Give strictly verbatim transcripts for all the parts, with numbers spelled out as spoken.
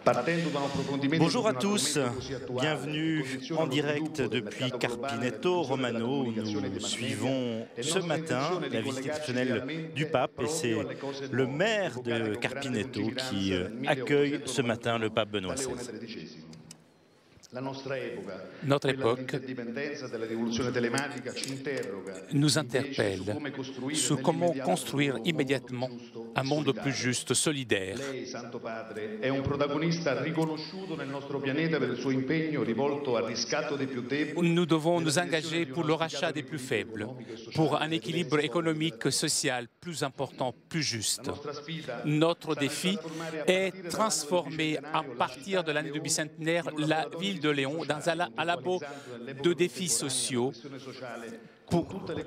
Bonjour à tous, bienvenue en direct depuis Carpineto Romano où nous suivons ce matin la visite exceptionnelle du pape et c'est le maire de Carpineto qui accueille ce matin le pape Benoît seize. Notre époque nous interpelle sur comment construire immédiatement un monde plus juste, solidaire. Nous devons nous engager pour le rachat des plus faibles, pour un équilibre économique et social plus important, plus juste. Notre défi est transformer à partir de l'année du bicentenaire la ville de Léon dans un, un labo de défis sociaux pour,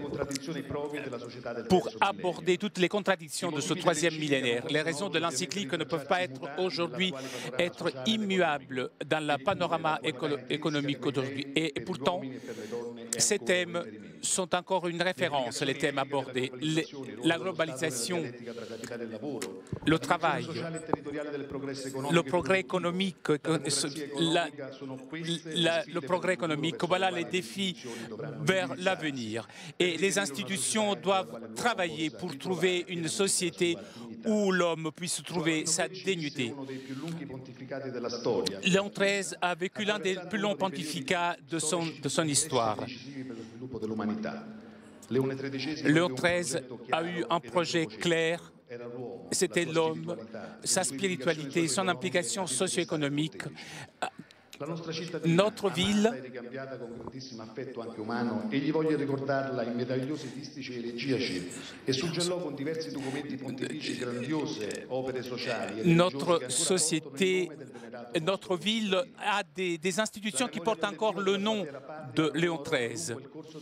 pour aborder toutes les contradictions de ce troisième millénaire. Les raisons de l'encyclique ne peuvent pas être aujourd'hui être immuables dans le panorama éco économique d'aujourd'hui. Et, et pourtant, ces thèmes sont encore une référence, les thèmes abordés. Les, la globalisation, le travail, le progrès économique, la, la, le progrès économique, voilà les défis vers l'avenir. Et les institutions doivent travailler pour trouver une société où l'homme puisse trouver sa dignité. Léon treize a vécu l'un des plus longs pontificats de son, de son histoire. Léon treize a eu un projet clair. C'était l'homme, sa spiritualité, son implication socio-économique. Notre ville notre société, notre ville a des, des institutions qui portent encore le nom de Léon treize.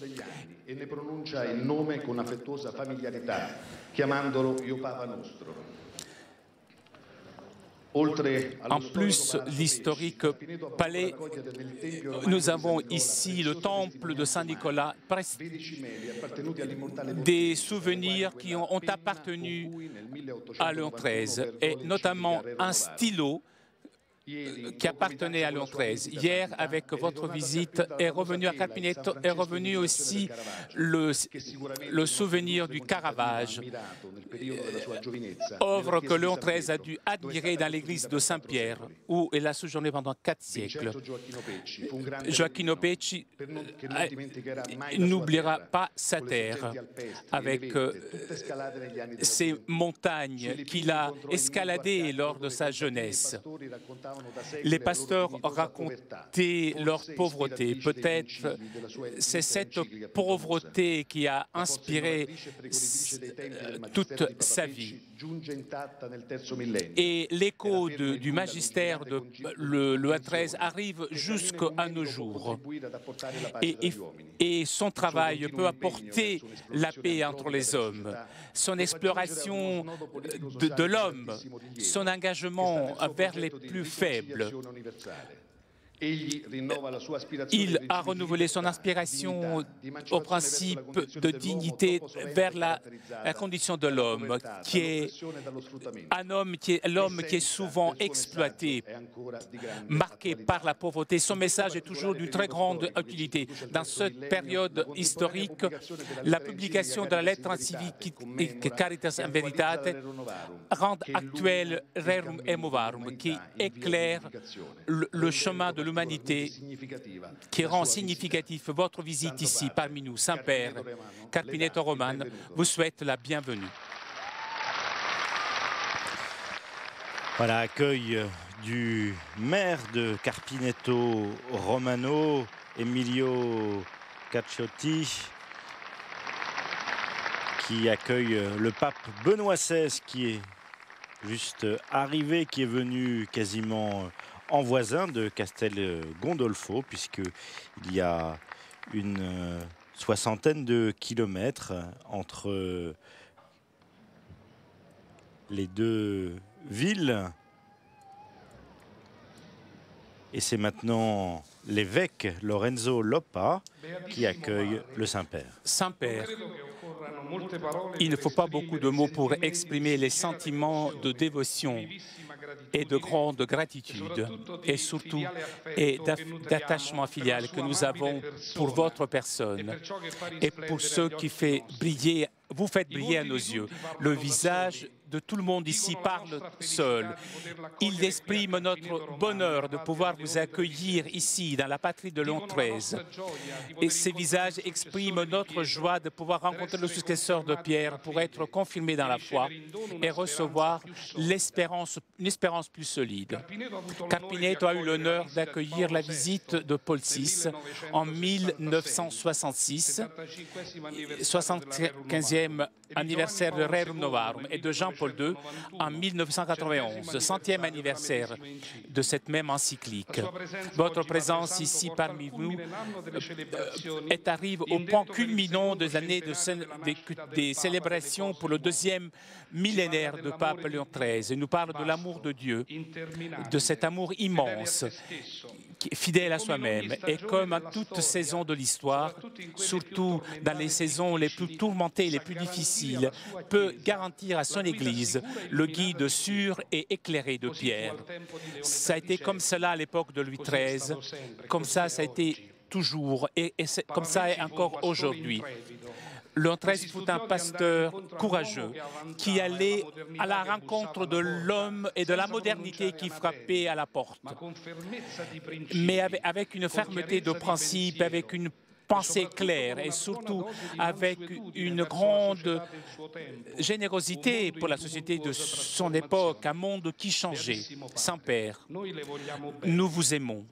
En plus, l'historique palais, nous avons ici le temple de Saint-Nicolas, des souvenirs qui ont appartenu à Léon treize, et notamment un stylo qui appartenait à Léon treize. Hier, avec votre visite, est revenu à Carpineto, est revenu aussi le, le souvenir du Caravage, œuvre que Léon treize a dû admirer dans l'église de Saint-Pierre, où il a séjourné pendant quatre siècles. Gioacchino Pecci n'oubliera pas sa terre, avec euh, ces montagnes qu'il a escaladées lors de sa jeunesse. Les pasteurs racontaient leur pauvreté. Peut-être c'est cette pauvreté qui a inspiré toute sa vie. Et l'écho du magistère de le, le treize arrive jusqu'à nos jours. Et, et, et son travail peut apporter la paix entre les hommes. Son exploration de, de l'homme, son engagement vers les plus faibles. Il a renouvelé son inspiration au principe de dignité vers la, la condition de l'homme, qui est un homme qui est l'homme qui est souvent exploité, marqué par la pauvreté. Son message est toujours d'une très grande utilité. Dans cette période historique, la publication de la lettre Civic Caritas in Veritate rend actuel Rerum Emovarum, qui éclaire le, le chemin de l'humanité, qui rend significatif votre visite ici parmi nous. Saint-Père, Carpineto Romano vous souhaite la bienvenue. Voilà, accueil du maire de Carpineto Romano, Emilio Cacciotti, qui accueille le pape Benoît seize, qui est juste arrivé, qui est venu quasiment en voisin de Castel Gondolfo, puisqu'il y a une soixantaine de kilomètres entre les deux villes. Et c'est maintenant l'évêque Lorenzo Loppa qui accueille le Saint-Père. Saint-Père, Il ne faut pas beaucoup de mots pour exprimer les sentiments de dévotion et de grande gratitude et surtout et d'attachement filial que nous avons pour votre personne et pour ceux qui fait briller, vous faites briller à nos yeux. Le visage de tout le monde ici parle seul. Il exprime notre bonheur de pouvoir vous accueillir ici, dans la patrie de Léon treize. Et ces visages expriment notre joie de pouvoir rencontrer le successeur de Pierre pour être confirmé dans la foi et recevoir l'espérance, une espérance plus solide. Carpineto a eu l'honneur d'accueillir la visite de Paul six en mille neuf cent soixante-six, soixante-quinzième anniversaire de Rerum Novarum, et de Jean-Paul deux en mille neuf cent quatre-vingt-onze, centième anniversaire de cette même encyclique. Votre présence ici parmi nous est arrive au point culminant des années de, des, des célébrations pour le deuxième millénaire de Pape Léon treize. Il nous parle de l'amour de Dieu, de cet amour immense, fidèle à soi-même. Et comme en toute saison de l'histoire, surtout dans les saisons les plus tourmentées et les plus difficiles, peut garantir à son Église le guide sûr et éclairé de Pierre. Ça a été comme cela à l'époque de Louis treize, comme ça ça a été toujours, et, et comme ça est encore aujourd'hui. Léon treize fut un pasteur courageux qui allait à la rencontre de l'homme et de la modernité qui frappait à la porte, mais avec une fermeté de principe, avec une pensée claire et surtout avec une grande générosité pour la société de son époque, un monde qui changeait. Saint-Père, nous vous aimons.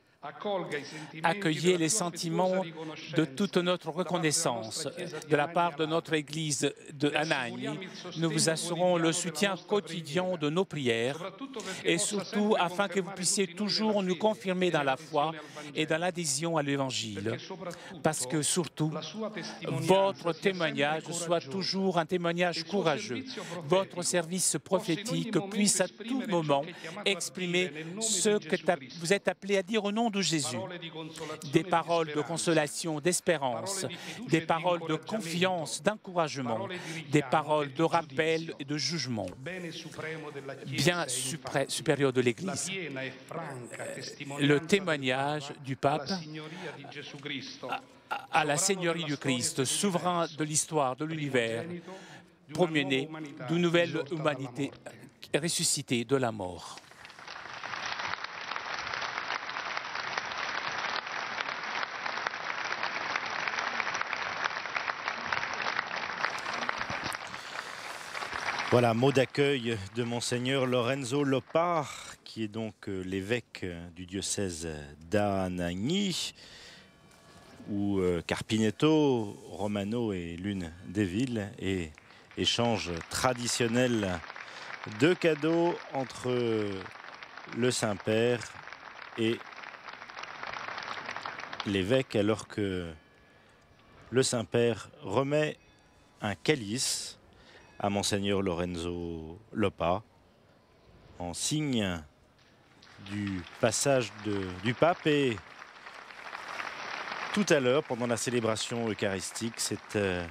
Accueillez les sentiments de toute notre reconnaissance de la part de notre Église de Anagni. Nous vous assurons le soutien quotidien de nos prières et surtout afin que vous puissiez toujours nous confirmer dans la foi et dans l'adhésion à l'Évangile. Parce que surtout, votre témoignage soit toujours un témoignage courageux. Votre service prophétique puisse à tout moment exprimer ce que vous êtes appelé à dire au nom de Jésus, des paroles de consolation, d'espérance, des paroles de confiance, d'encouragement, des paroles de rappel et de jugement, bien supérieur de l'Église. Le témoignage du pape à la Seigneurie du Christ, souverain de l'histoire, de l'univers, premier-né d'une nouvelle humanité ressuscitée de la mort. Voilà, mot d'accueil de Monseigneur Lorenzo Loppa, qui est donc l'évêque du diocèse d'Anagni, où Carpineto Romano est l'une des villes, et échange traditionnel de cadeaux entre le Saint-Père et l'évêque, alors que le Saint-Père remet un calice à Monseigneur Lorenzo Loppa, en signe du passage de, du pape. Et tout à l'heure, pendant la célébration eucharistique, c'est euh,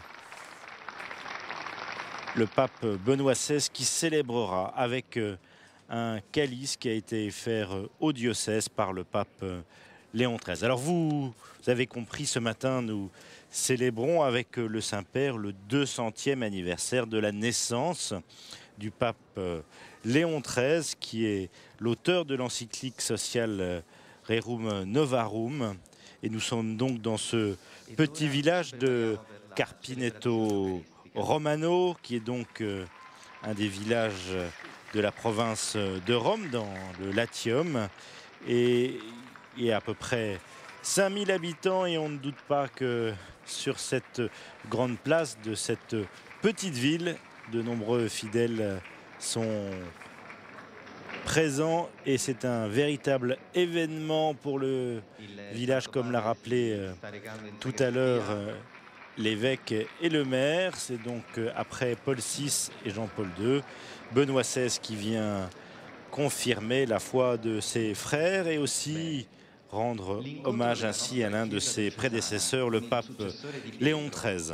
le pape Benoît seize qui célébrera avec euh, un calice qui a été offert euh, au diocèse par le pape euh, Léon treize. Alors vous, vous avez compris, ce matin, nous célébrons avec le Saint-Père le deux centième anniversaire de la naissance du pape Léon treize, qui est l'auteur de l'encyclique sociale Rerum Novarum. Et nous sommes donc dans ce petit village de Carpineto Romano, qui est donc un des villages de la province de Rome, dans le Latium. Et il y a à peu près cinq mille habitants, et on ne doute pas que sur cette grande place de cette petite ville, de nombreux fidèles sont présents, et c'est un véritable événement pour le village, comme l'a rappelé euh, tout à l'heure euh, l'évêque et le maire. C'est donc euh, après Paul six et Jean-Paul deux, Benoît seize qui vient confirmer la foi de ses frères et aussi rendre hommage ainsi à l'un de ses prédécesseurs, le pape Léon treize.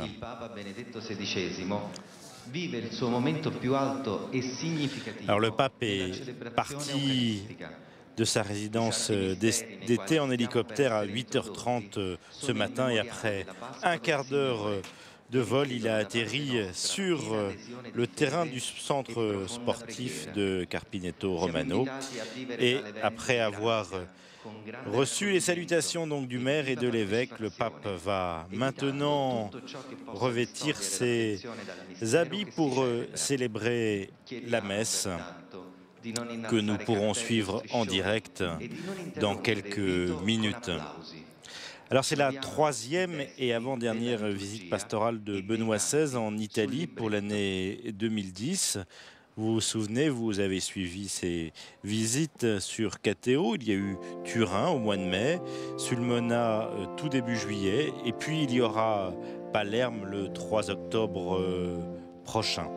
Alors le pape est parti de sa résidence d'été en hélicoptère à huit heures trente ce matin et après un quart d'heure de vol, il a atterri sur le terrain du centre sportif de Carpineto Romano et après avoir reçu les salutations donc du maire et de l'évêque, le pape va maintenant revêtir ses habits pour célébrer la messe que nous pourrons suivre en direct dans quelques minutes. Alors c'est la troisième et avant-dernière visite pastorale de Benoît seize en Italie pour l'année deux mille dix. Vous vous souvenez, vous avez suivi ces visites sur Catteo. Il y a eu Turin au mois de mai, Sulmona tout début juillet, et puis il y aura Palerme le trois octobre prochain.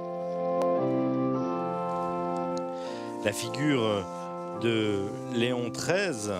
La figure de Léon treize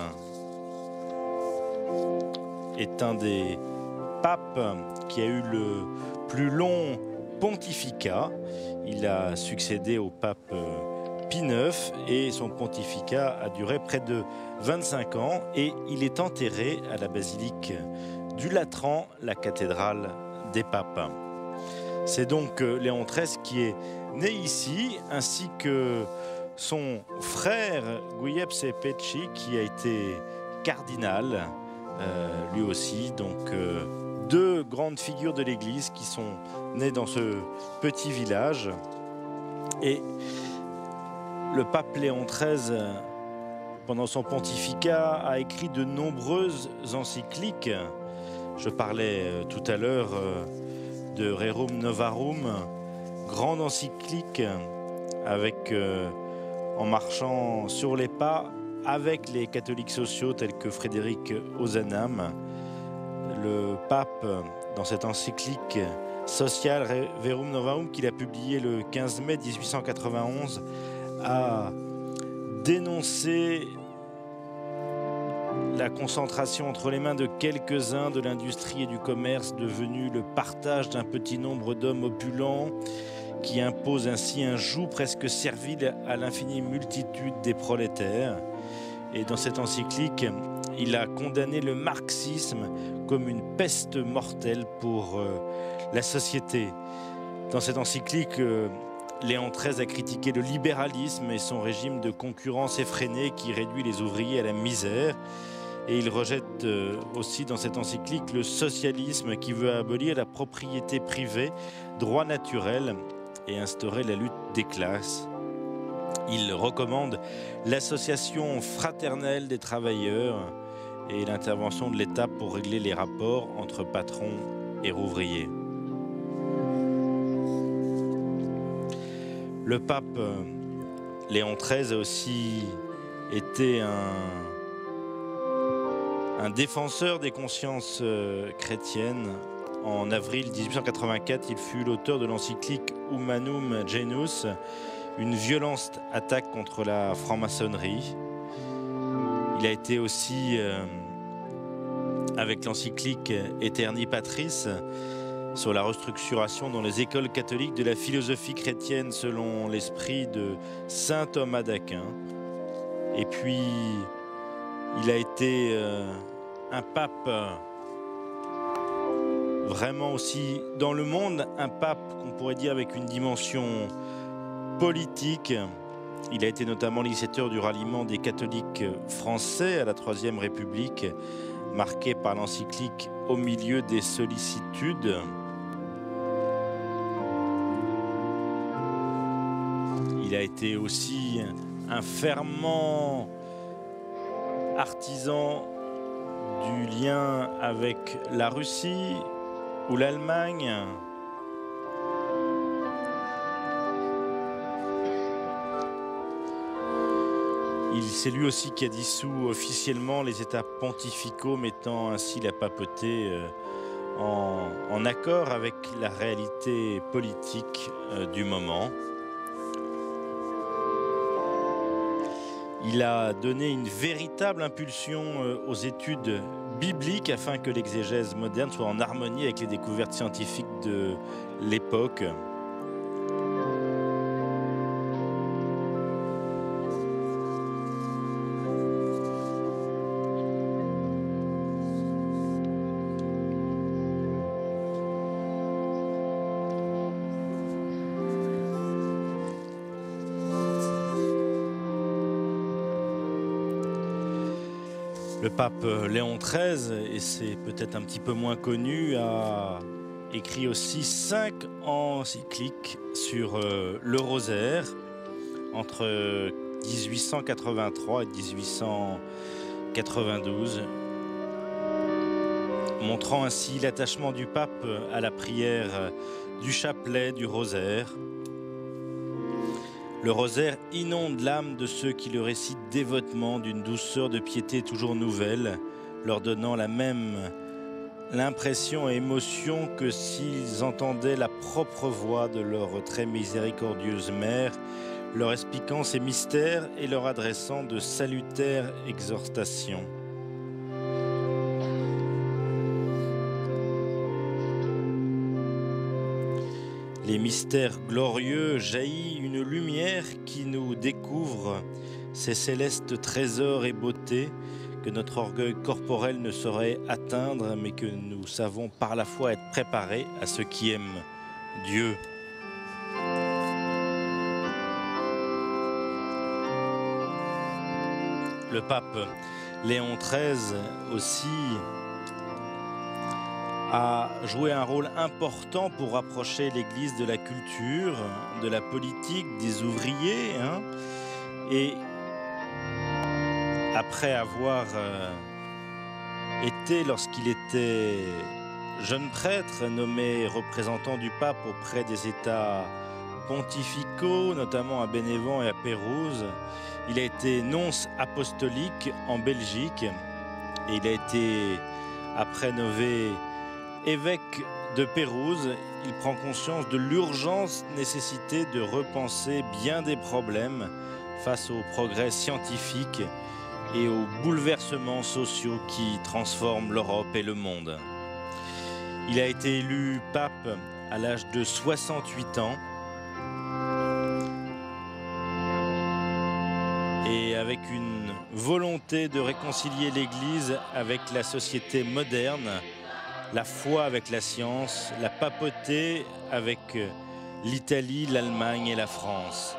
est un des papes qui a eu le plus long pontificat. Il a succédé au pape Pie neuf et son pontificat a duré près de vingt-cinq ans et il est enterré à la basilique du Latran, la cathédrale des papes. C'est donc Léon treize qui est né ici, ainsi que son frère Giuseppe Pecci qui a été cardinal, euh, lui aussi. Donc euh, deux grandes figures de l'Église qui sont nées dans ce petit village. Et le pape Léon treize, pendant son pontificat, a écrit de nombreuses encycliques. Je parlais euh, tout à l'heure euh, de Rerum Novarum, grande encyclique avec, euh, en marchant sur les pas avec les catholiques sociaux tels que Frédéric Ozanam. Le pape, dans cette encyclique sociale Rerum Novarum qu'il a publiée le quinze mai mille huit cent quatre-vingt-onze, a dénoncé la concentration entre les mains de quelques-uns de l'industrie et du commerce, devenu le partage d'un petit nombre d'hommes opulents qui impose ainsi un joug presque servile à l'infinie multitude des prolétaires. Et dans cette encyclique, il a condamné le marxisme comme une peste mortelle pour euh, la société. Dans cette encyclique, euh, Léon treize a critiqué le libéralisme et son régime de concurrence effrénée qui réduit les ouvriers à la misère. Et il rejette euh, aussi dans cette encyclique le socialisme qui veut abolir la propriété privée, droit naturel, et instaurer la lutte des classes. Il recommande l'association fraternelle des travailleurs et l'intervention de l'État pour régler les rapports entre patrons et ouvriers. Le pape Léon treize a aussi été un, un défenseur des consciences chrétiennes. En avril mille huit cent quatre-vingt-quatre, il fut l'auteur de l'encyclique Humanum Genus, une violente attaque contre la franc-maçonnerie. Il a été aussi, euh, avec l'encyclique Aeterni Patris, sur la restructuration dans les écoles catholiques de la philosophie chrétienne selon l'esprit de saint Thomas d'Aquin. Et puis, il a été euh, un pape vraiment aussi dans le monde, un pape qu'on pourrait dire avec une dimension politique. Il a été notamment l'initiateur du ralliement des catholiques français à la Troisième République, marqué par l'encyclique Au milieu des sollicitudes. Il a été aussi un fervent artisan du lien avec la Russie ou l'Allemagne. C'est lui aussi qui a dissous officiellement les États pontificaux, mettant ainsi la papauté en, en accord avec la réalité politique du moment. Il a donné une véritable impulsion aux études bibliques afin que l'exégèse moderne soit en harmonie avec les découvertes scientifiques de l'époque. Le pape Léon treize, et c'est peut-être un petit peu moins connu, a écrit aussi cinq encycliques sur euh, le rosaire entre mille huit cent quatre-vingt-trois et mille huit cent quatre-vingt-douze, montrant ainsi l'attachement du pape à la prière du chapelet, du rosaire. Le rosaire inonde l'âme de ceux qui le récitent dévotement d'une douceur de piété toujours nouvelle, leur donnant la même l'impression et émotion que s'ils entendaient la propre voix de leur très miséricordieuse mère, leur expliquant ses mystères et leur adressant de salutaires exhortations. Les mystères glorieux jaillit une lumière qui nous découvre ces célestes trésors et beautés que notre orgueil corporel ne saurait atteindre, mais que nous savons par la foi être préparés à ceux qui aiment Dieu. Le pape Léon treize aussi a joué un rôle important pour rapprocher l'Église de la culture, de la politique, des ouvriers. Hein. Et après avoir euh, été, lorsqu'il était jeune prêtre, nommé représentant du pape auprès des États pontificaux, notamment à Bénévent et à Pérouse, il a été nonce apostolique en Belgique et il a été, après nommé évêque de Pérouse, il prend conscience de l'urgence nécessité de repenser bien des problèmes face aux progrès scientifiques et aux bouleversements sociaux qui transforment l'Europe et le monde. Il a été élu pape à l'âge de soixante-huit ans et avec une volonté de réconcilier l'Église avec la société moderne, la foi avec la science, la papauté avec l'Italie, l'Allemagne et la France.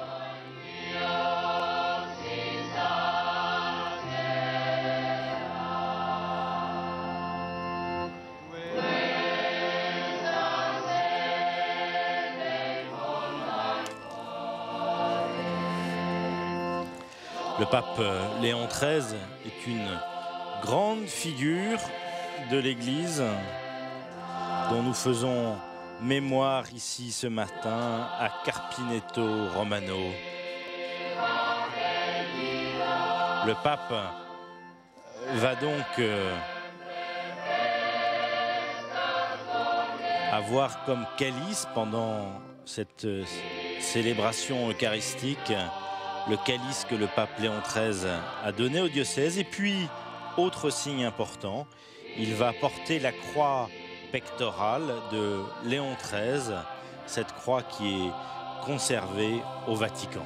Le pape Léon treize est une grande figure de l'Église dont nous faisons mémoire ici ce matin à Carpineto Romano. Le pape va donc euh, avoir comme calice pendant cette euh, célébration eucharistique le calice que le pape Léon treize a donné au diocèse. Et puis, autre signe important, il va porter la croix pectorale de Léon treize, cette croix qui est conservée au Vatican.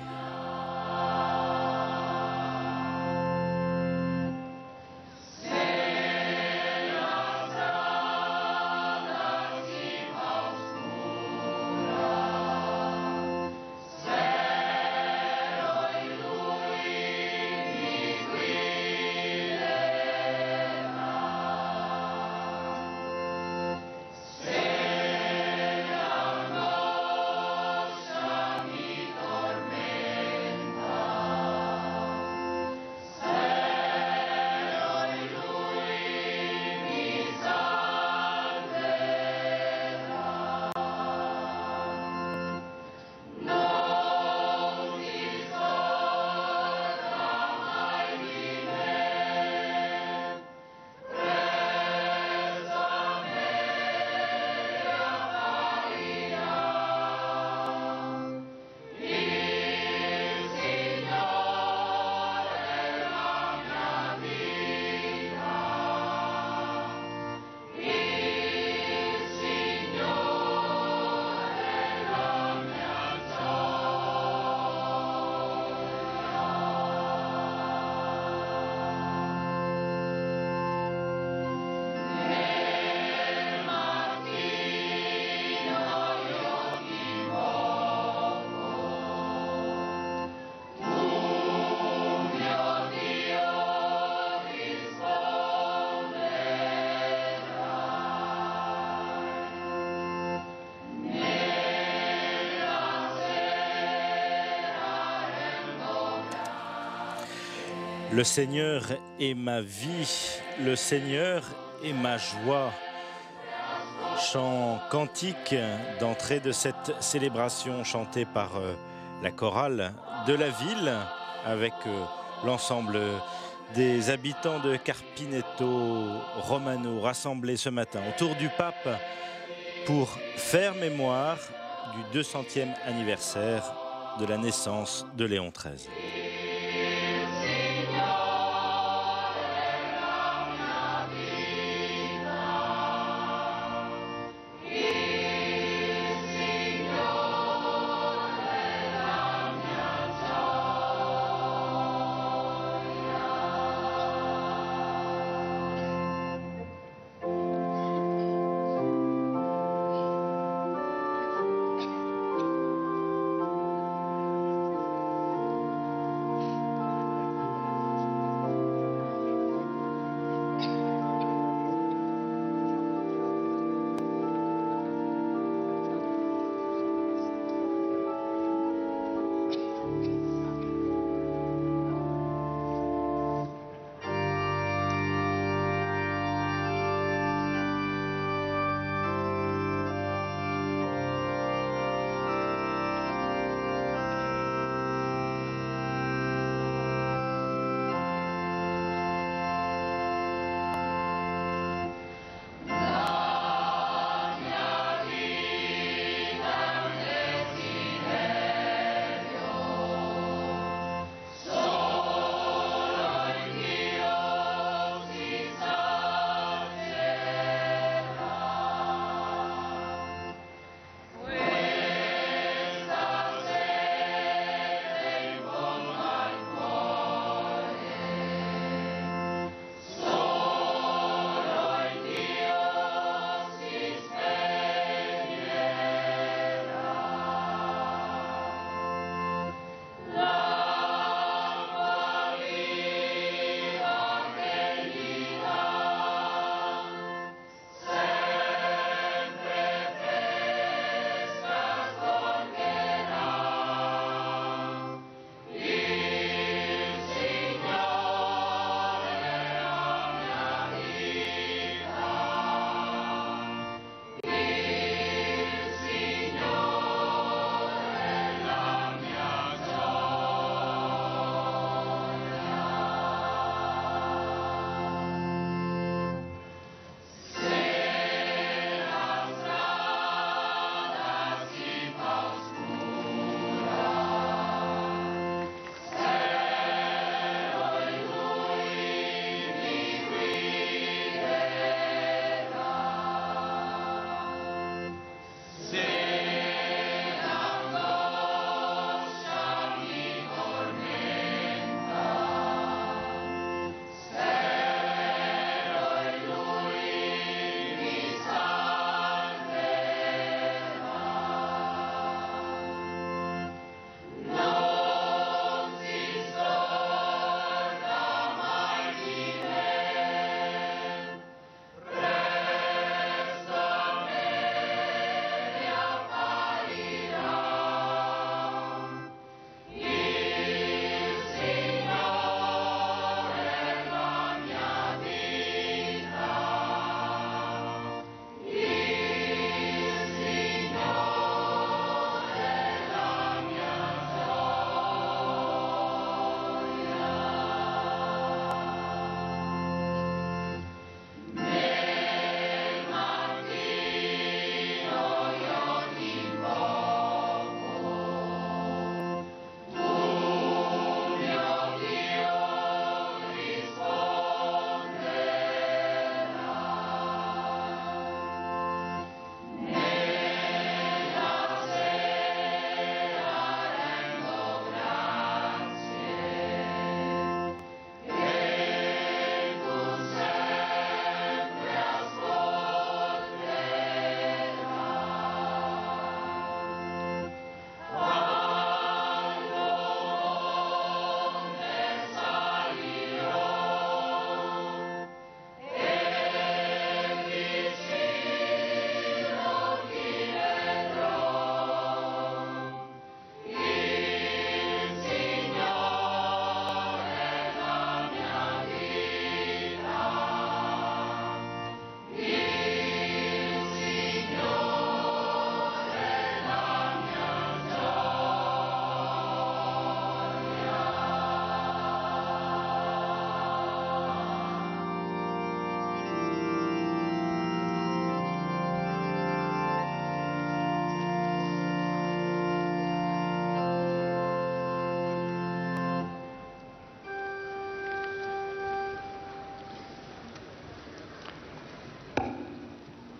Le Seigneur est ma vie, le Seigneur est ma joie. Chant cantique d'entrée de cette célébration chantée par euh, la chorale de la ville avec euh, l'ensemble des habitants de Carpineto Romano rassemblés ce matin autour du pape pour faire mémoire du deux centième anniversaire de la naissance de Léon treize.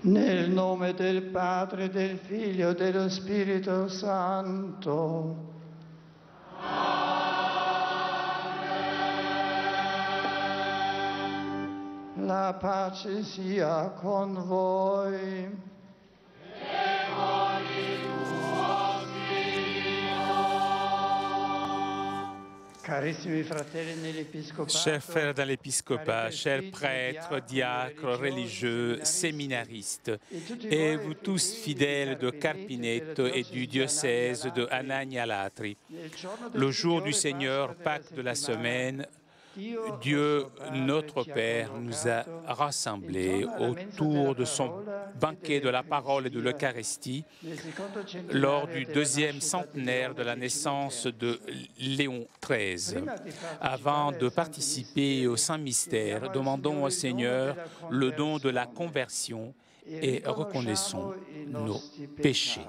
Nel nome del Padre, del Figlio e dello Spirito Santo. La pace sia con voi. E con il tuo spirito. Carissimi fratelli nell'Episcopato, Chers frères dans l'épiscopat, chers prêtres, diacres, religieux, séminaristes, et vous tous fidèles de Carpineto et du diocèse de Anagni-Alatri, le jour du Seigneur, Pâques de la semaine, Dieu, notre Père, nous a rassemblés autour de son banquet de la parole et de l'Eucharistie lors du deuxième centenaire de la naissance de Léon treize. Avant de participer au Saint-Mystère, demandons au Seigneur le don de la conversion et reconnaissons nos péchés.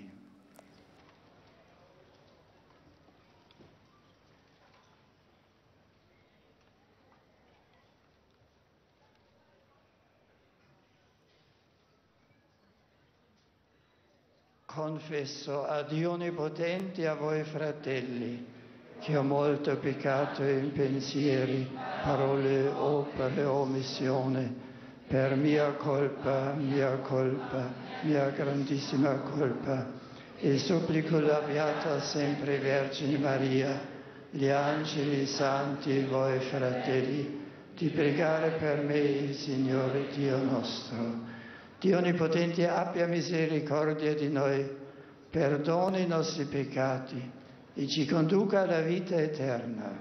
Confesso a Dio Onnipotente e a voi fratelli che ho molto peccato in pensieri, parole, opere, omissione, per mia colpa, mia colpa, mia grandissima colpa, e supplico la Beata sempre Vergine Maria, gli angeli, i santi e voi fratelli, di pregare per me il Signore Dio nostro. Dio Onnipotente abbia misericordia di noi, perdoni i nostri peccati e ci conduca alla vita eterna.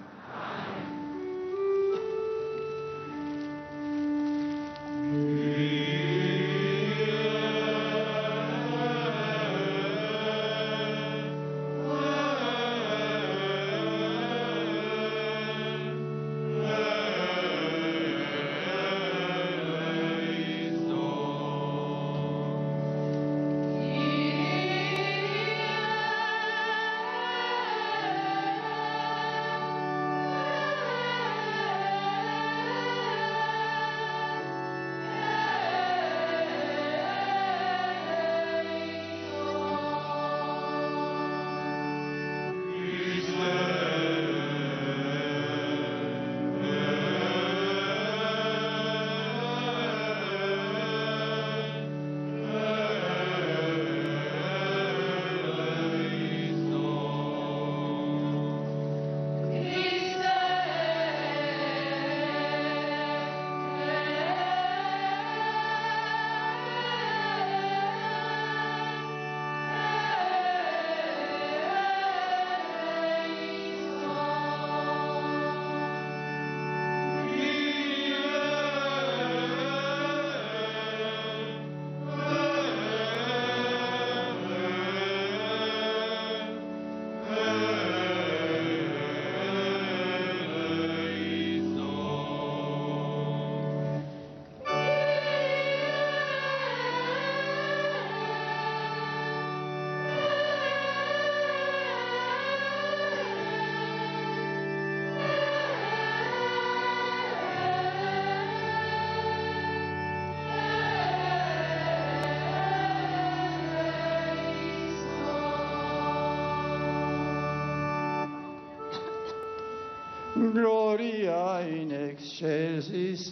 Gloria in excelsis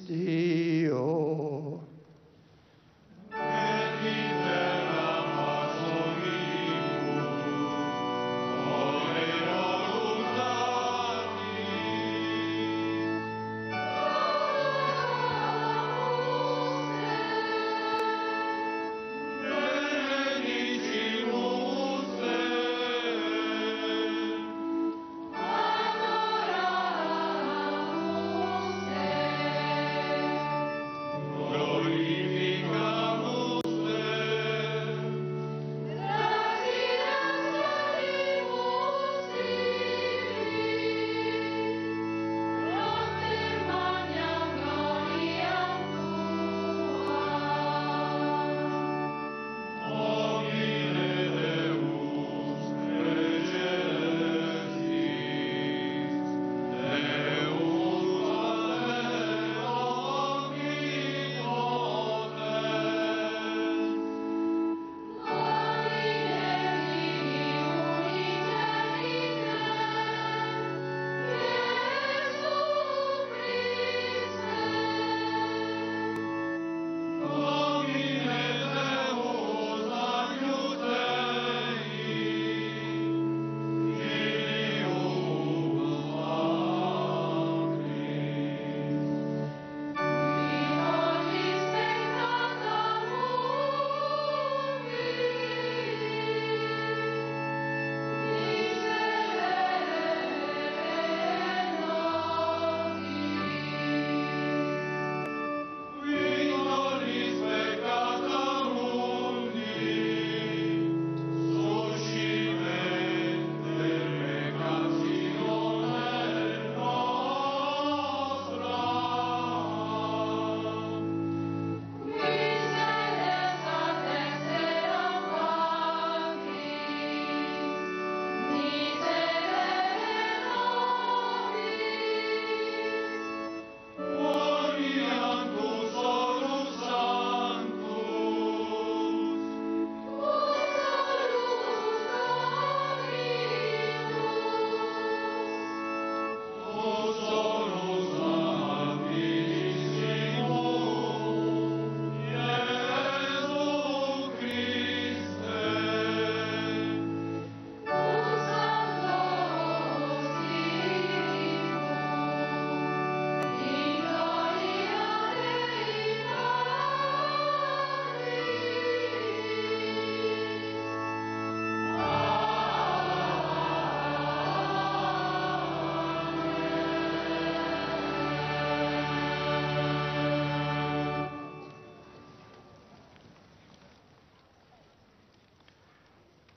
Deo.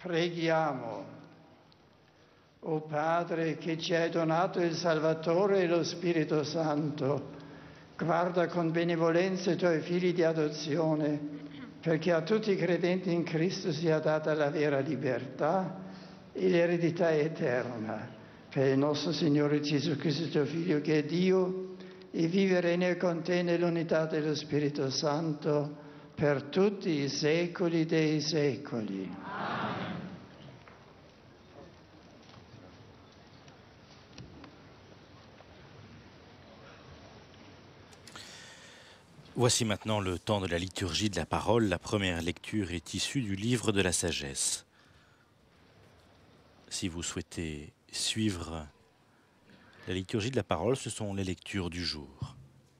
Preghiamo. O Padre, che ci hai donato il Salvatore e lo Spirito Santo, guarda con benevolenza i tuoi figli di adozione, perché a tutti i credenti in Cristo sia data la vera libertà e l'eredità eterna. Per il nostro Signore Gesù Cristo, tuo Figlio, che è Dio, e vivere in e con te nell'unità dello Spirito Santo per tutti i secoli dei secoli. Amen. Voici maintenant le temps de la liturgie de la parole. La première lecture est issue du livre de la sagesse. Si vous souhaitez suivre la liturgie de la parole, ce sont les lectures du jour.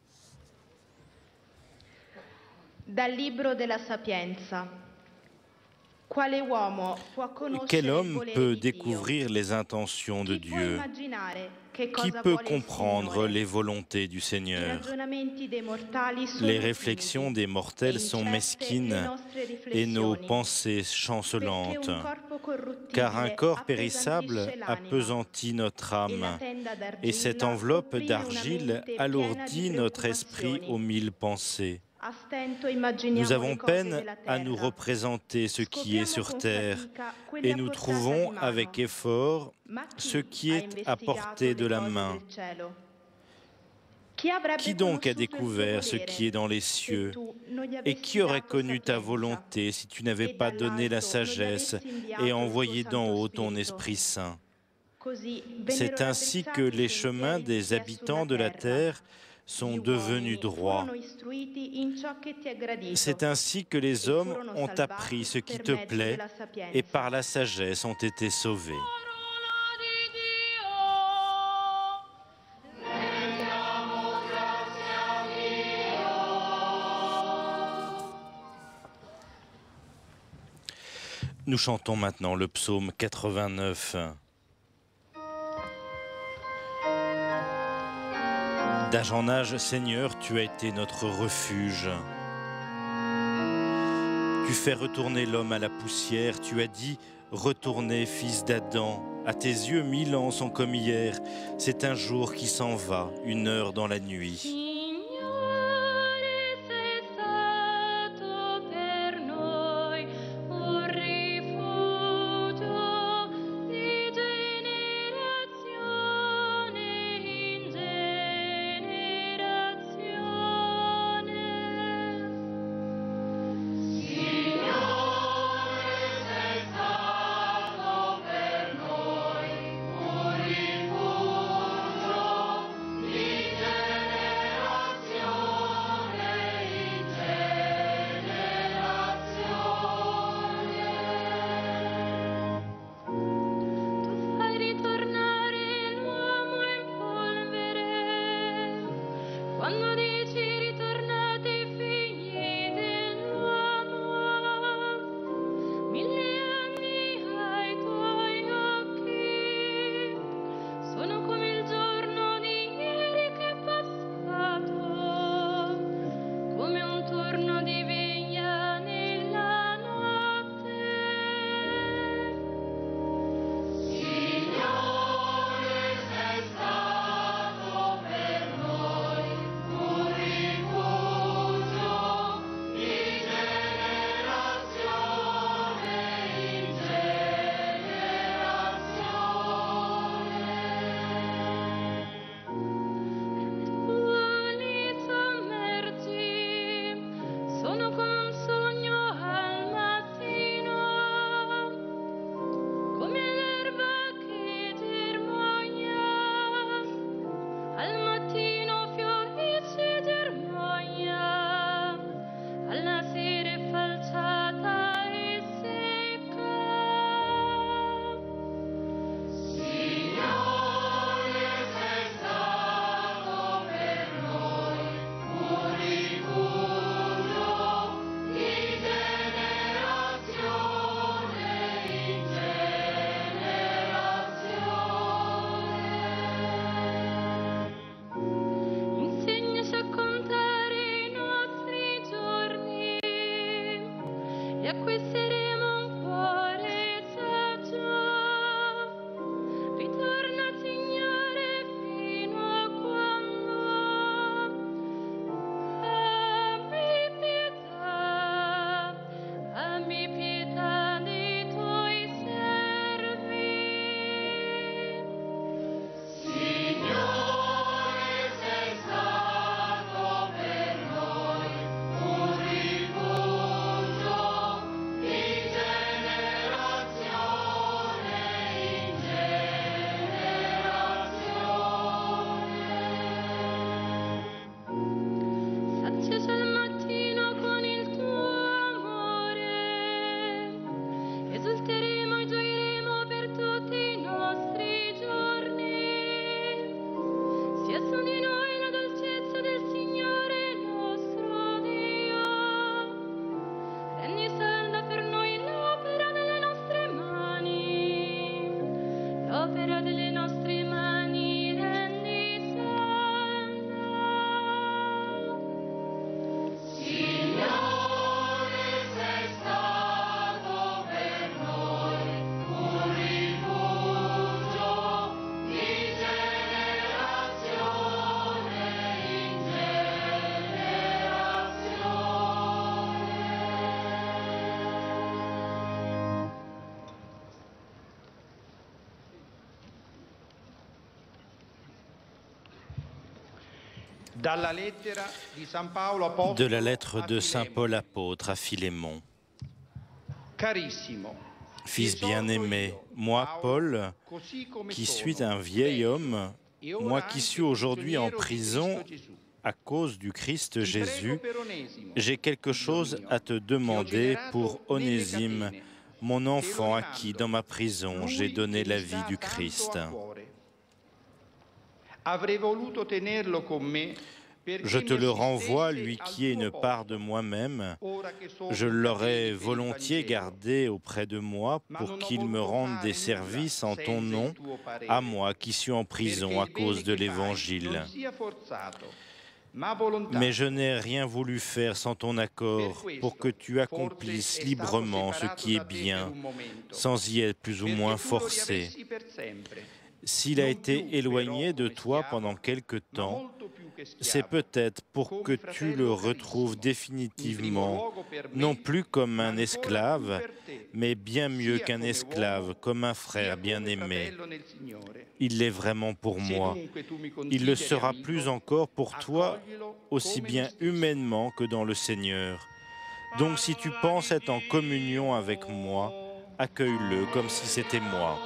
Dal libro della Sapienza. Quale uomo può conoscere Quel il homme volere peut di Dio? découvrir les intentions de Chi può Dieu? immaginare che Qui cosa peut vuole il comprendre Signore? les volontés du I Seigneur? ragionamenti dei mortali sono Les réflexions finiti, des mortels e sont incerte le mesquines nostre et nos riflessioni, pensées perché chancelantes, un corpo corruttibile car un corps appesantisce périssable l'anima, appesantit notre e la âme, tenda et cette d'argilla enveloppe opprime una d'argile mente piena alourdit di notre esprit preoccupazioni. aux mille pensées. A stento immaginiamo Nous avons le cose peine della à nous terra. représenter ce qui est Scopriamo sur con terre, fatica quelle et a nous portata trouvons di avec mano. effort Ma ce chi qui ha est à investigato portée de le la cose main. del cielo? Chi avrebbe Qui donc a conosciuto il tuo découvert ce volere qui est dans les se cieux? tu non gli Et avessi qui aurait dato connu ta sapienza volonté si tu n'avais e pas donné la dall'alto non gli sagesse avessi inviato et il tuo envoyé d'en Santo haut ton Spirito? Esprit Saint? Così C'est vennero ainsi que raddrizzati i les chemins sentieri di des chi è habitants sulla de la terra. terre sont Gli devenus uomini droits. furono istruiti in ciò che ti è gradito C'est ainsi que les e hommes furono ont salvati appris ce qui per te mezzo plaît della et sapienza. par la sagesse ont été sauvés. Nous chantons maintenant le psaume quatre-vingt-neuf. D'âge en âge, Seigneur, tu as été notre refuge. Tu fais retourner l'homme à la poussière. Tu as dit, retournez, fils d'Adam. À tes yeux, mille ans sont comme hier. C'est un jour qui s'en va, une heure dans la nuit. E acquisteremo un cuore De la lettre de saint Paul apôtre à Philémon. Fils bien-aimé, moi, Paul, qui suis un vieil homme, moi qui suis aujourd'hui en prison à cause du Christ Jésus, j'ai quelque chose à te demander pour Onésime, mon enfant à qui, dans ma prison, j'ai donné la vie du Christ. Je te le renvoie, lui qui est une part de moi-même. Je l'aurais volontiers gardé auprès de moi pour qu'il me rende des services en ton nom, à moi qui suis en prison à cause de l'Évangile. Mais je n'ai rien voulu faire sans ton accord pour que tu accomplisses librement ce qui est bien, sans y être plus ou moins forcé. S'il a été éloigné de toi pendant quelque temps, c'est peut-être pour que tu le retrouves définitivement, non plus comme un esclave, mais bien mieux qu'un esclave, comme un frère bien-aimé. Il l'est vraiment pour moi. Il le sera plus encore pour toi, aussi bien humainement que dans le Seigneur. Donc si tu penses être en communion avec moi, accueille-le comme si c'était moi.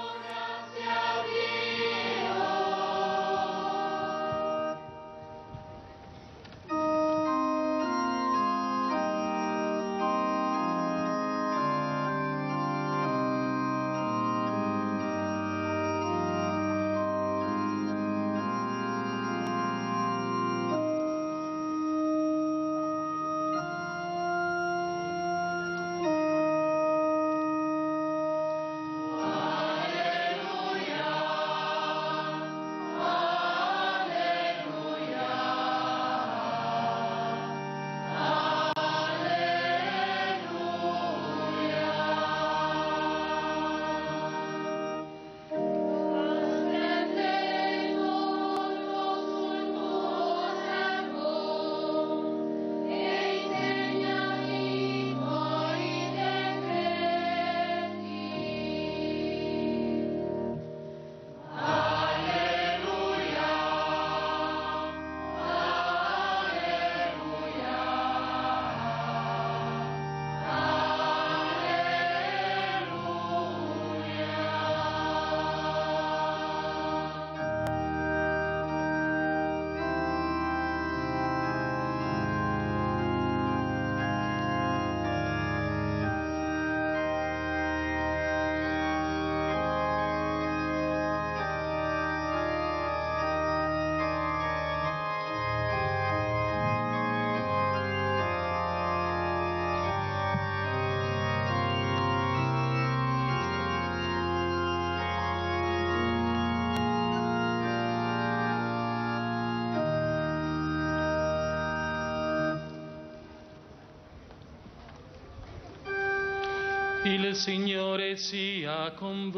Il Signore sia con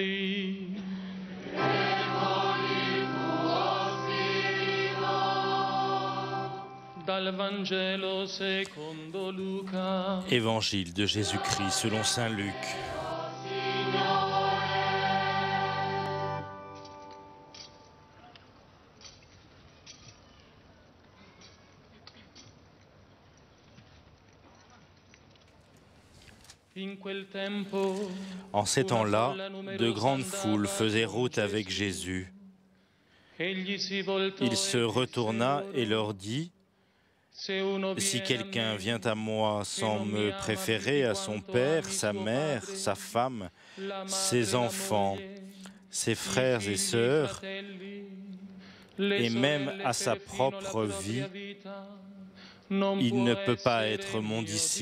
voi. E con il tuo spirito. Dal Vangelo secondo Luca. Évangile de Jésus-Christ selon saint Luc. En ces temps-là, de grandes foules faisaient route avec Jésus. Il se retourna et leur dit : « Si quelqu'un vient à moi sans me préférer à son père, sa mère, sa femme, ses enfants, ses frères et sœurs, et même à sa propre vie, il ne peut pas être mon disciple. »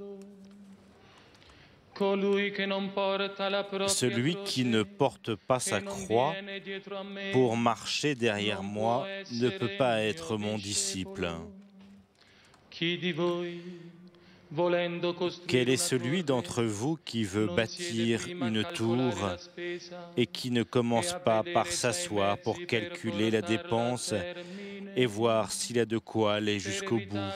Celui qui ne porte pas sa croix pour marcher derrière moi ne peut pas être mon disciple. Quel est celui d'entre vous qui veut bâtir une tour et qui ne commence pas par s'asseoir pour calculer la dépense et voir s'il a de quoi aller jusqu'au bout?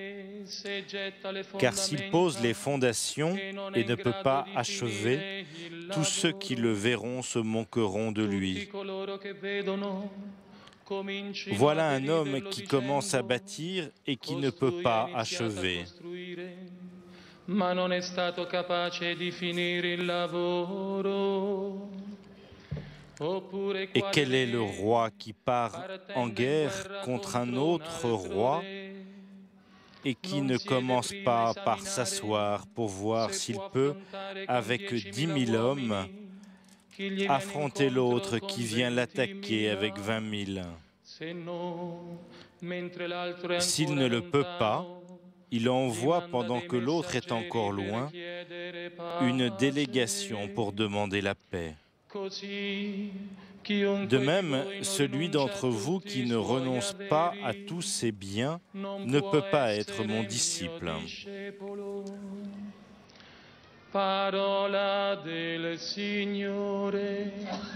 Car s'il pose les fondations et ne peut pas achever, tous ceux qui le verront se moqueront de lui. Voilà un homme qui commence à bâtir et qui ne peut pas achever. Ma non è stato capace di finire il lavoro. Et quel est le roi qui part en guerre contre un autre roi et qui ne commence pas par s'asseoir pour voir s'il peut, avec dix mille hommes, affronter l'autre qui vient l'attaquer avec vingt mille? S'il ne le peut pas, il envoie, pendant que l'autre est encore loin, une délégation pour demander la paix. De même, celui d'entre vous qui ne renonce pas à tous ses biens ne peut pas être mon disciple. Parola del Signore.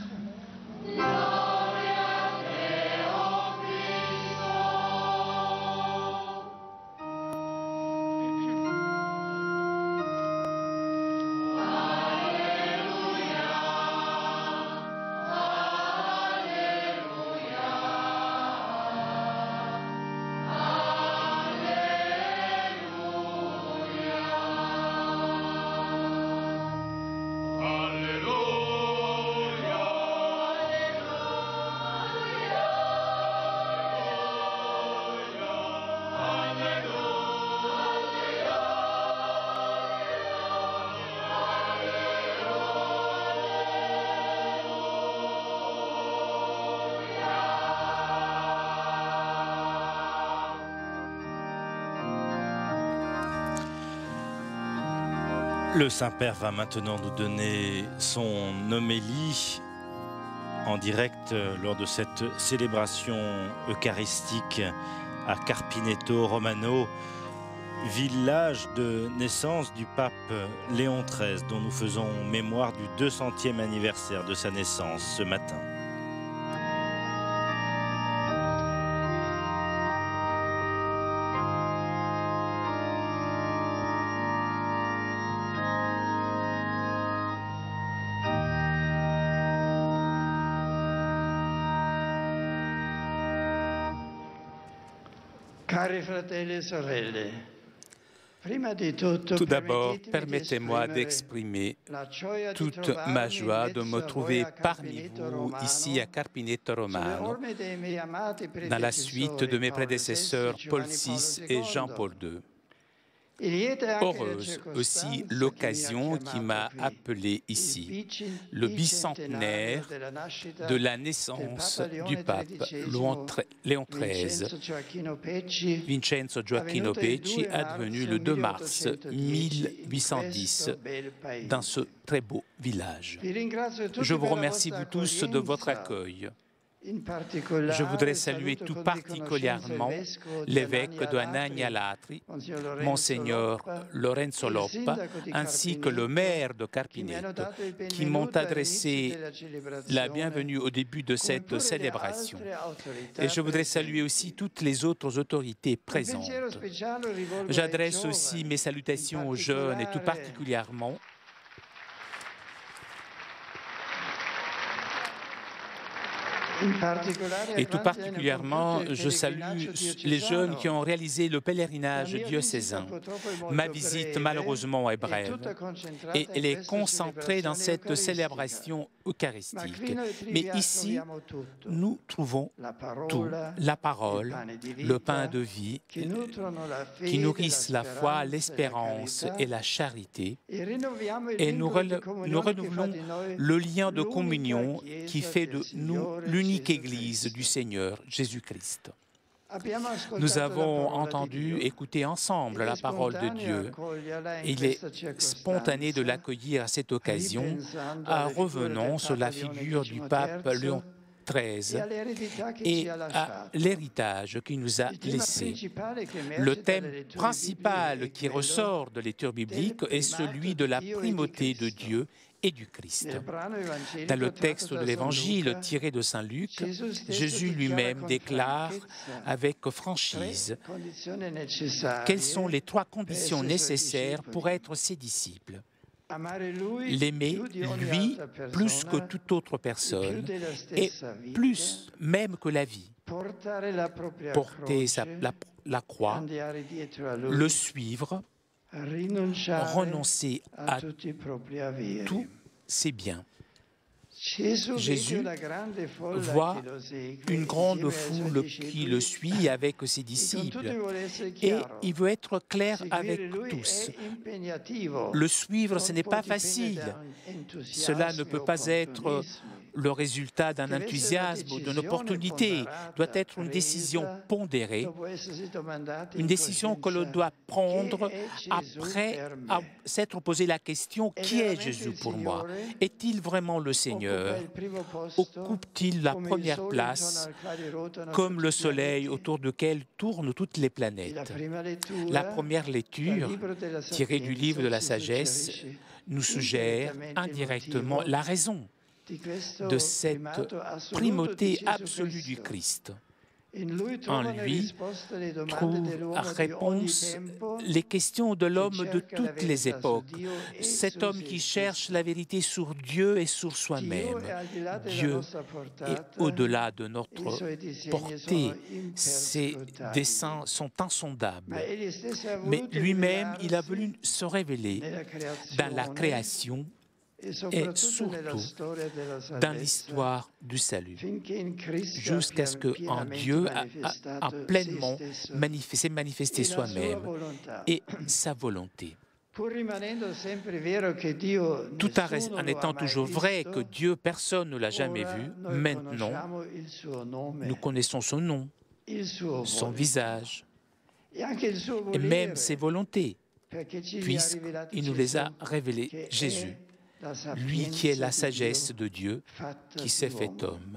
Le Saint-Père va maintenant nous donner son homélie en direct lors de cette célébration eucharistique à Carpineto Romano, village de naissance du pape Léon treize, dont nous faisons mémoire du deux centième anniversaire de sa naissance ce matin. Tout d'abord, permettez-moi d'exprimer toute ma joie de me trouver parmi vous ici à Carpineto Romano, dans la suite de mes prédécesseurs Paul six et Jean-Paul deux. Heureuse aussi l'occasion qui m'a appelé ici, le bicentenaire de la naissance du pape Léon treize, Vincenzo Gioacchino Pecci, advenu le deux mars mille huit cent dix dans ce très beau village. Je vous remercie vous tous de votre accueil. Je voudrais saluer tout particulièrement l'évêque de Anagni-Alatri, Monseigneur Lorenzo Loppa, ainsi que le maire de Carpineto, qui m'ont adressé la bienvenue au début de cette célébration. Et je voudrais saluer aussi toutes les autres autorités présentes. J'adresse aussi mes salutations aux jeunes et tout particulièrement Et tout particulièrement, je salue les jeunes qui ont réalisé le pèlerinage diocésain. Ma visite, malheureusement, est brève et elle est concentrée dans cette célébration eucharistique. Mais ici, nous trouvons tout, la parole, le pain de vie, qui nourrissent la foi, l'espérance et la charité. Et nous, nous renouvelons le lien de communion qui fait de nous l'unique Église du Seigneur Jésus-Christ. Nous avons entendu, écouté ensemble la parole de Dieu. Il est spontané de l'accueillir à cette occasion, en revenant sur la figure du pape Léon treize et à l'héritage qu'il nous a laissé. Le thème principal qui ressort de l'étude biblique est celui de la primauté de Dieu et du Christ. Dans le texte de l'Évangile tiré de Saint Luc, Jésus lui-même déclare avec franchise quelles sont les trois conditions nécessaires pour être ses disciples. l'aimer, lui, plus que toute autre personne, et plus même que la vie. Porter sa, la, la croix, le suivre, renoncer à tous ses biens. Jésus voit une grande foule qui le suit avec ses disciples et il veut être clair avec tous. Le suivre, ce n'est pas facile. Cela ne peut pas être le résultat d'un enthousiasme ou d'une opportunité. Doit être une décision pondérée, une décision que l'on doit prendre après s'être posé la question « Qui est Jésus pour moi? Est-il vraiment le Seigneur? Occupe-t-il la première place comme le soleil autour duquel tournent toutes les planètes ?» La première lecture, tirée du livre de la sagesse, nous suggère indirectement la raison de cette primauté absolue du Christ. En lui trouve réponse les questions de l'homme de toutes les époques. Cet homme qui cherche la vérité sur Dieu et sur soi-même. Dieu est au-delà de notre portée. Ses desseins sont insondables. Mais lui-même, il a voulu se révéler dans la création et surtout dans l'histoire du salut, jusqu'à ce qu'en Dieu a, a, a pleinement manifesté, manifesté soi-même et sa volonté. Tout en étant toujours vrai que Dieu, personne ne l'a jamais vu, maintenant, nous connaissons son nom, son visage, et même ses volontés, puisqu'il nous les a révélées, Jésus. Lui qui est la sagesse de Dieu, qui s'est fait homme.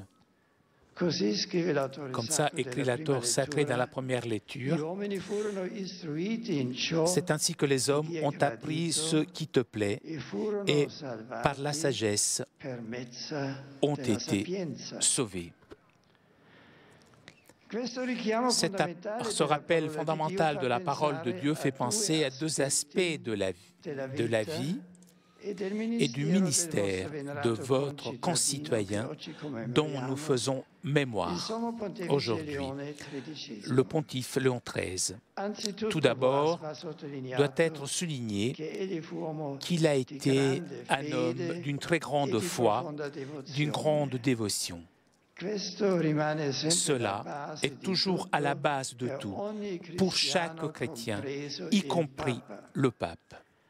Comme ça, écrit l'auteur sacré dans la première lecture, c'est ainsi que les hommes ont appris ce qui te plaît et par la sagesse ont été sauvés. Cet, ce rappel fondamental de la parole de Dieu fait penser à deux aspects de la, de la vie et du ministère de votre concitoyen dont nous faisons mémoire aujourd'hui, le pontife Léon treize. Tout d'abord, doit être souligné qu'il a été un homme d'une très grande foi, d'une grande dévotion. Cela est toujours à la base de tout, pour chaque chrétien, y compris le pape.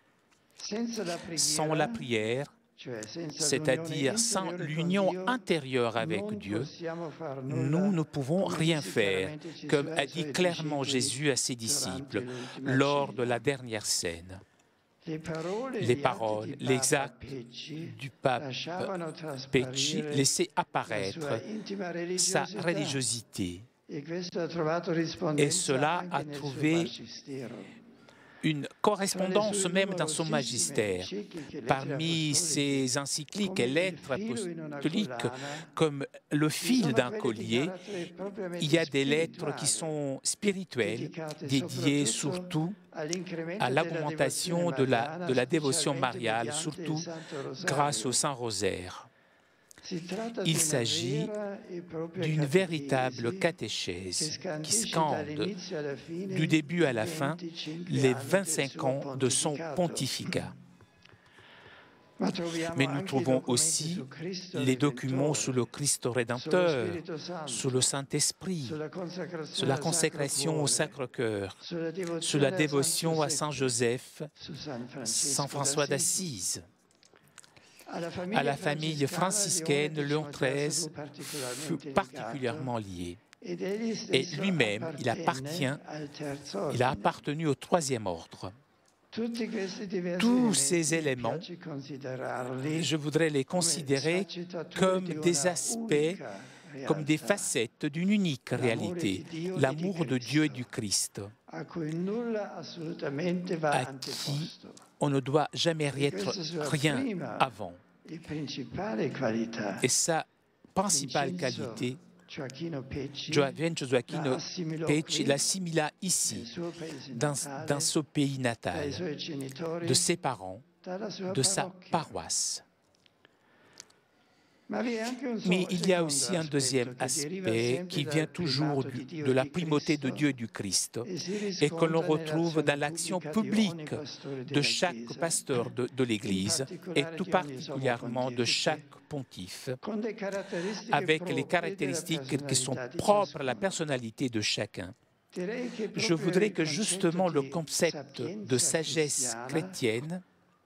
Sans la prière, c'est-à-dire sans l'union intérieure avec Dieu, nous ne pouvons rien faire, comme a dit clairement Jésus à ses disciples lors de la dernière scène. Les paroles, les actes du pape Pecci laissaient apparaître sa religiosité. Et cela a trouvé une correspondance même dans son magistère. Parmi ses encycliques et lettres apostoliques, comme le fil d'un collier, il y a des lettres qui sont spirituelles, dédiées surtout à l'augmentation de la, de la dévotion mariale, surtout grâce au Saint-Rosaire. Il s'agit d'une véritable catéchèse qui scande du début à la fin les vingt-cinq ans de son pontificat. Mais nous trouvons aussi les documents sur le Christ Rédempteur, sur le Saint-Esprit, sur la consécration au Sacre-Cœur, sur la dévotion à Saint Joseph, Saint François d'Assise. À la famille franciscaine, Léon treize fut particulièrement lié. Et lui-même, il appartient, il a appartenu au troisième ordre. Tous ces éléments, je voudrais les considérer comme des aspects, comme des facettes d'une unique réalité, l'amour de Dieu et du Christ, à qui on ne doit jamais être rien avant. Et sa principale qualité, Vincenzo Gioacchino Pecci l'assimila ici, dans, dans ce pays natal, de ses parents, de sa paroisse. Mais il y a aussi un deuxième aspect qui vient toujours du, de la primauté de Dieu et du Christ et que l'on retrouve dans l'action publique de chaque pasteur de, de l'Église et tout particulièrement de chaque pontife, avec les caractéristiques qui sont propres à la personnalité de chacun. Je voudrais que justement le concept de sagesse chrétienne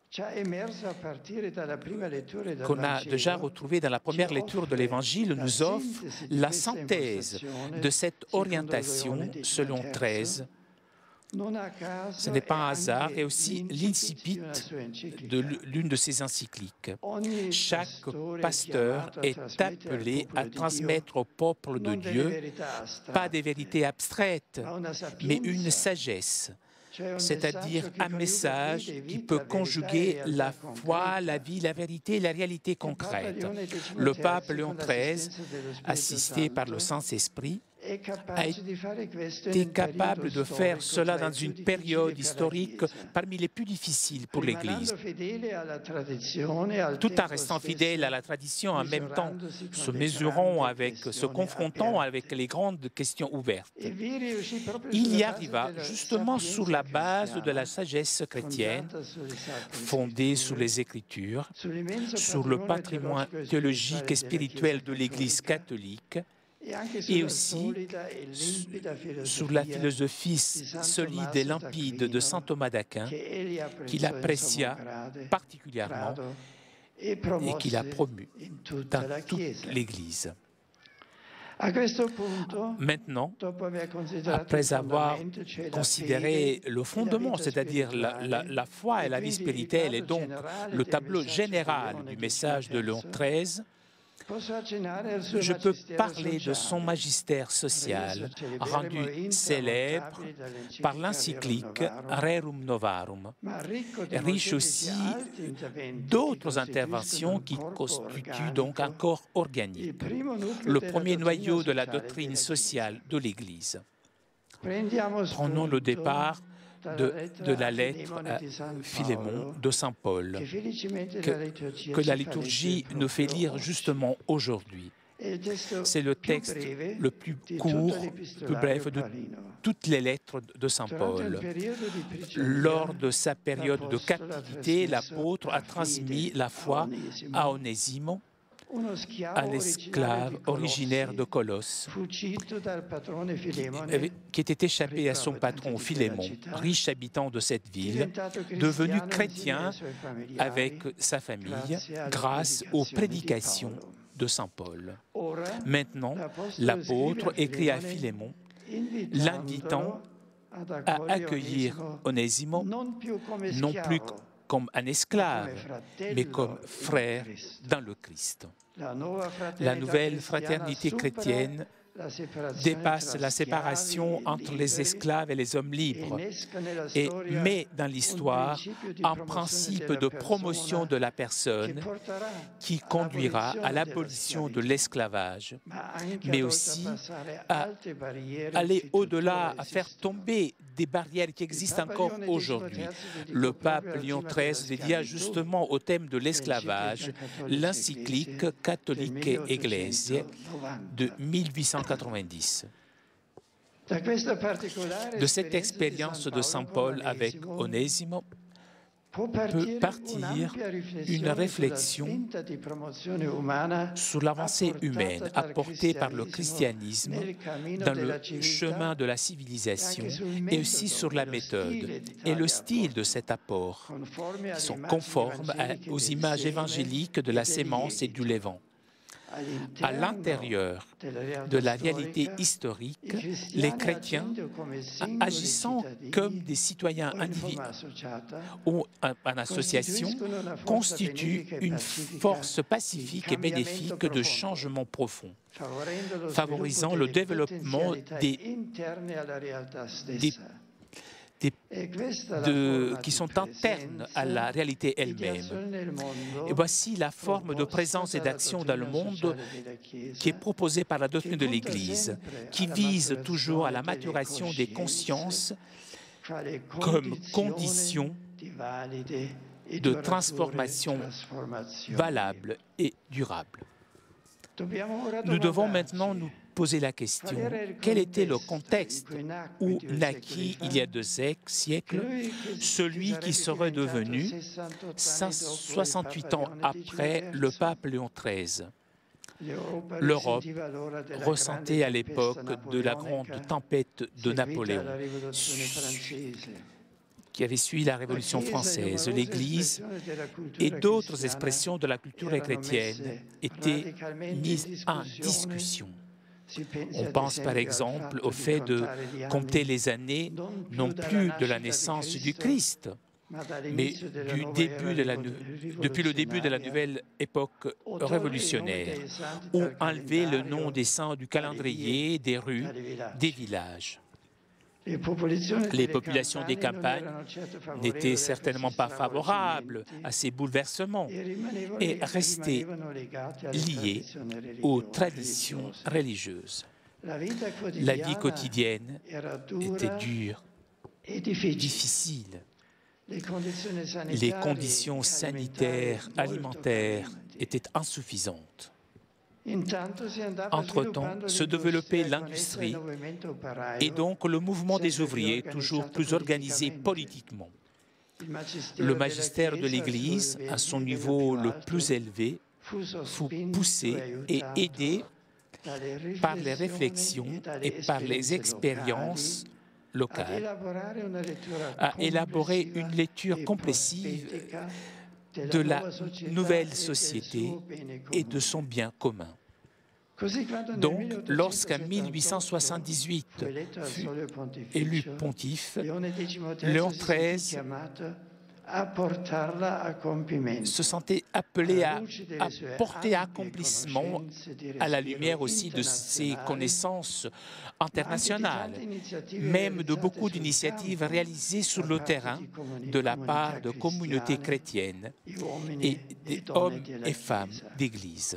qu'on a déjà retrouvé dans la première lecture de l'Évangile nous offre la synthèse de cette orientation selon treize. Ce n'est pas un hasard, et aussi l'incipit de l'une de ses encycliques. Chaque pasteur est appelé à transmettre au peuple de Dieu pas des vérités abstraites, mais une sagesse, c'est-à-dire un message qui peut conjuguer la foi, la vie, la vérité et la réalité concrète. Le pape Léon treize, assisté par le Saint-Esprit, a été capable de faire cela dans une période historique parmi les plus difficiles pour l'Église, tout en restant fidèle à la tradition, en même temps se mesurant avec, se confrontant avec les grandes questions ouvertes. Il y arriva justement sur la base de la sagesse chrétienne, fondée sur les Écritures, sur le patrimoine théologique et spirituel de l'Église catholique, et aussi sur la philosophie solide et limpide de saint Thomas d'Aquin, qu'il apprécia particulièrement et qu'il a promu dans toute l'Église. Maintenant, après avoir considéré le fondement, c'est-à-dire la, la, la foi et la vie spirituelle, et donc le tableau général du message de Léon treize, je peux parler de son magistère social, rendu célèbre par l'encyclique Rerum Novarum, riche aussi d'autres interventions qui constituent donc un corps organique, le premier noyau de la doctrine sociale de l'Église. Prenons le départ De, de la lettre à Philémon de saint Paul, que, que la liturgie nous fait lire justement aujourd'hui. C'est le texte le plus court, le plus bref de toutes les lettres de saint Paul. Lors de sa période de captivité, l'apôtre a transmis la foi à Onésimo, un esclave originaire de Colosse, qui, qui était échappé à son patron Philémon, riche habitant de cette ville, devenu chrétien avec sa famille grâce aux prédications de saint Paul. Maintenant, l'apôtre écrit à Philémon, l'invitant à accueillir Onésimo, non plus comme un esclave, mais comme frère dans le Christ. La nouvelle fraternité chrétienne dépasse la séparation entre les esclaves et les hommes libres et met dans l'histoire un principe de promotion de la personne qui conduira à l'abolition de l'esclavage, mais aussi à aller au-delà, à faire tomber des barrières qui existent encore aujourd'hui. Le pape Léon treize dédia justement au thème de l'esclavage l'encyclique Catholique Ecclesiae de mille huit cent quatre-vingt-dix. De cette expérience de saint Paul avec Onésimo peut partir une réflexion sur l'avancée humaine apportée par le christianisme dans le chemin de la civilisation et aussi sur la méthode et le style de cet apport qui sont conformes à, aux images évangéliques de la sémence et du levain. À l'intérieur de la réalité historique, les chrétiens, agissant comme des citoyens individuels ou en association, constituent une force pacifique et bénéfique de changement profond, favorisant le développement des, des Des, de, qui sont internes à la réalité elle-même. Et voici la forme de présence et d'action dans le monde qui est proposée par la doctrine de l'Église, qui vise toujours à la maturation des consciences comme condition de transformation valable et durable. Nous devons maintenant nous poser la question, quel était le contexte où naquit il y a deux siècles celui qui serait devenu, soixante-huit ans après, le pape Léon treize. L'Europe ressentait à l'époque de la grande tempête de Napoléon, qui avait suivi la Révolution française. L'Église et d'autres expressions de la culture chrétienne étaient mises en discussion. On pense par exemple au fait de compter les années non plus de la naissance du Christ, mais du début de la, depuis le début de la nouvelle époque révolutionnaire, ou enlever le nom des saints du calendrier, des rues, des villages. Les populations des campagnes n'étaient certainement pas favorables à ces bouleversements et restaient liées aux traditions religieuses. La vie quotidienne était dure, difficile. Les conditions sanitaires, alimentaires étaient insuffisantes. Entre-temps, se développait l'industrie et donc le mouvement des ouvriers, toujours plus organisé politiquement. Le magistère de l'Église, à son niveau le plus élevé, fut poussé et aidé par les réflexions et par les expériences locales à élaborer une lecture compréhensive de la nouvelle société et de son bien commun. Donc, lorsqu'en mille huit cent soixante-dix-huit fut élu pontife, Léon treize se sentait appelé à, à porter à accomplissement, à la lumière aussi de ses connaissances internationales, même de beaucoup d'initiatives réalisées sur le terrain de la part de communautés chrétiennes et d'hommes et femmes d'Église.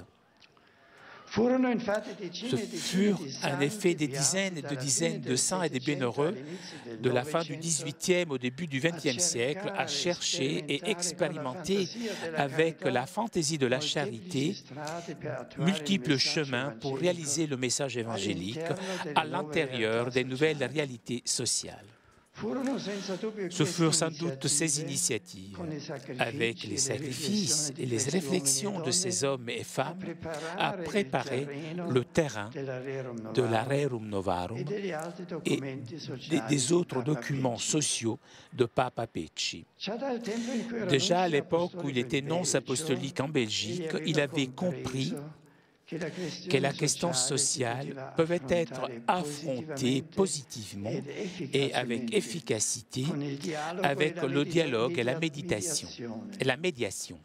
Ce furent en effet des dizaines et des dizaines de saints et de bienheureux de la fin du dix-huitième au début du vingtième siècle à chercher et expérimenter avec la fantaisie de la charité multiples chemins pour réaliser le message évangélique à l'intérieur des nouvelles réalités sociales. Ce furent sans doute ces initiatives, avec les sacrifices et les réflexions de ces hommes et femmes, à préparer le terrain de la Rerum Novarum et des autres documents sociaux de Papa Pecci. Déjà à l'époque où il était nonce apostolique en Belgique, il avait compris que la question sociale peut être affrontée positivement et avec efficacité avec le dialogue et la méditation et la médiation.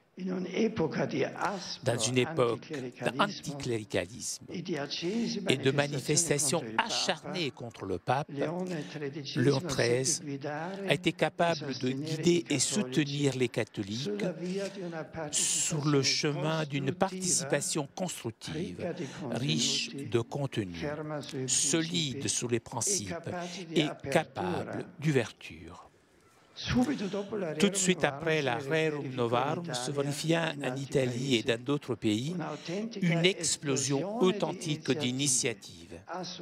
Dans une époque d'anticléricalisme et de manifestations acharnées contre le pape, Léon treize a été capable de guider et soutenir les catholiques sur le chemin d'une participation constructive, riche de contenu, solide sur les principes et capable d'ouverture. Tout de suite après la Rerum Novarum se vérifia en Italie et dans d'autres pays une explosion authentique d'initiatives.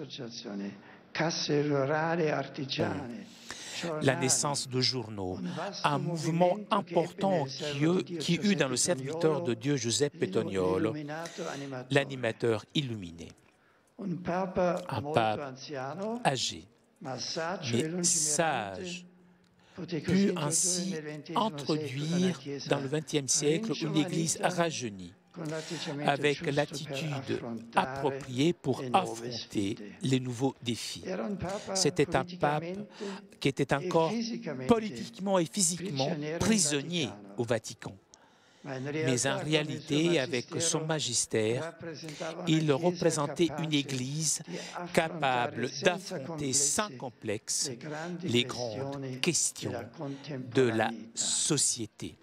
La naissance de journaux, un mouvement important qui eut, qui eut dans le serviteur de Dieu Giuseppe Petoniolo, l'animateur illuminé. Un pape âgé, mais sage, put ainsi introduire dans le vingtième siècle une Église rajeunie, avec l'attitude appropriée pour affronter les nouveaux défis. C'était un pape qui était encore politiquement et physiquement prisonnier au Vatican. Mais en réalité, avec son magistère, il représentait une Église capable d'affronter sans complexe les grandes questions de la société.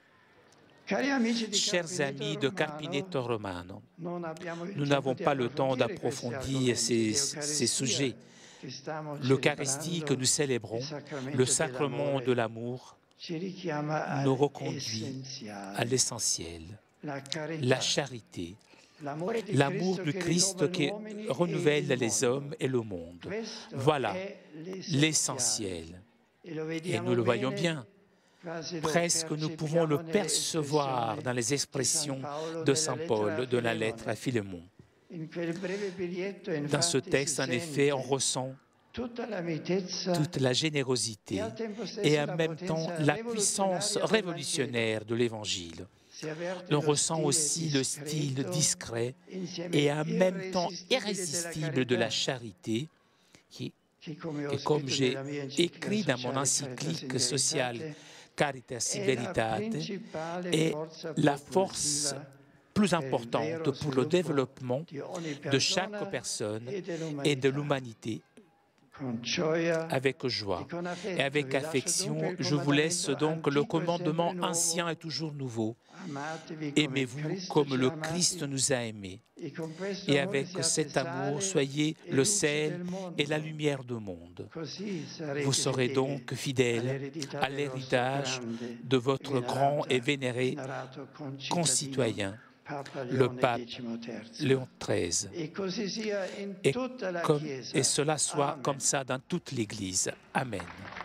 Chers amis de Carpineto Romano, nous n'avons pas le temps d'approfondir ces, ces sujets. L'Eucharistie que nous célébrons, le sacrement de l'amour, nous reconduit à l'essentiel, la charité, l'amour du Christ qui renouvelle les hommes et le monde. Voilà l'essentiel. Et nous le voyons bien. Presque nous pouvons le percevoir dans les expressions de saint Paul de la lettre à Philémon. Dans ce texte, en effet, on ressent toute la générosité et en même temps la puissance révolutionnaire de l'Évangile. On ressent aussi le style discret et en même temps irrésistible de la charité qui, et comme j'ai écrit dans mon encyclique sociale Caritas Veritate, est la force plus importante pour le développement de chaque personne et de l'humanité. Avec joie et avec affection, je vous laisse donc le commandement ancien et toujours nouveau. Aimez-vous comme le Christ nous a aimés. Et avec cet amour, soyez le sel et la lumière du monde. Vous serez donc fidèles à l'héritage de votre grand et vénéré concitoyen, le pape Léon treize, et, comme, et cela soit comme ça dans toute l'Église. Amen.